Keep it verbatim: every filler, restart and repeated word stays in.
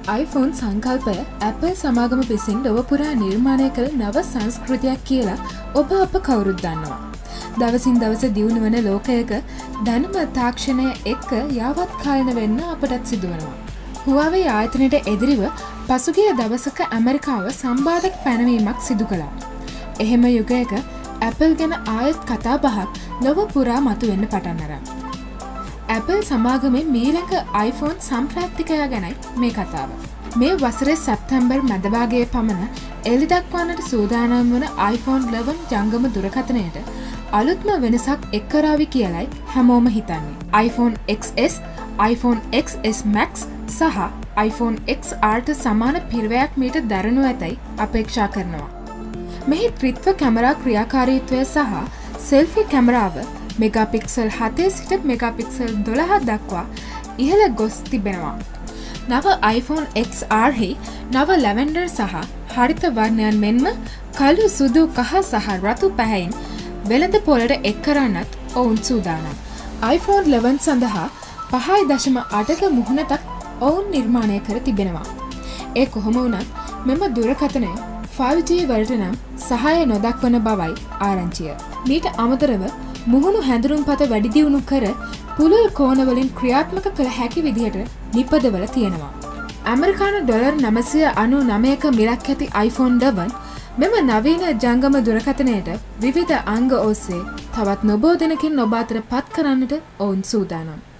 iPhone සංකල්පය Apple සමාගම විසින් ලොව පුරා නිර්මාණය කළ නව සංස්කෘතියක් කියලා ඔබ අප කවුරුත් දන්නවා. දවසින් දවස දියුණු වන ලෝකයක දැනුම තාක්ෂණය එක්ක යාවත් කාලන වෙන්න අපටත් සිදුවනවා. Huawei ආයතනයට එදිරිව පසුගිය දවසක ඇමරිකාව සම්බාධක පැනවීමක් සිදු කළා. එහෙම යුගයක Apple ගැන ආයත් කතා බහක් ලොව පුරා මතුවෙන්න පටන් අරන්. Apple සමාගමේ මීළඟ iPhone සම්ප්‍රාප්තිකය ගැනයි මේ කතාව. මේ වසරේ සැප්තැම්බර් මැදභාගයේ පමණ එළි දක්වන්නට සූදානම් වන iPhone eleven ජංගම දුරකථනයට අලුත්ම වෙනසක් එක් කරાવી කියලයි හැමෝම හිතන්නේ. iPhone X S, iPhone X S Max සහ iPhone X R ට සමාන පිරවැයක් මීට දරනු ඇතැයි අපේක්ෂා කරනවා. මෙහි ත්‍රිත්ව කැමරා ක්‍රියාකාරීත්වය සහ සෙල්ෆි කැමරාව මෙගාපික්සල් හතේ සිට මෙගාපික්සල් දොළහ දක්වා ඉහළ ගොස් තිබෙනවා. නව iPhone X R හි නව ලැවෙන්ඩර් සහ හරිත වර්ණයන් මෙන්ම කළු සුදු කහ සහ රතු පැහැයින් වෙළඳ පොළට එක් කරන්නත් ඔවුන් සූදානම්. iPhone eleven සඳහා පහයි දශම අටක මුහුණතක් ඔවුන් නිර්මාණය කර තිබෙනවා. ඒ කොහොම වුණත් මෙම දුරකථනය five G වලට නම් සහාය නොදක්වන බවයි ආරංචිය. මීට අමතරව මුහුණු හැඳුනුම්පත වැඩි දියුණු කර පුළුල් කෝණවලින් ක්‍රියාත්මක කළ හැකි විදිහට නිපදවල තියෙනවා. ඇමරිකානු ඩොලර් නවසිය අනු නවයක මිලක් ඇති iPhone eleven මෙම නවීන ජංගම දුරකථනයට විවිධ අංග ඔස්සේ තවත් නොබෝ දෙනකින් ඔබ අතර පත් කරන්නට ඔවුන් සූදානම්.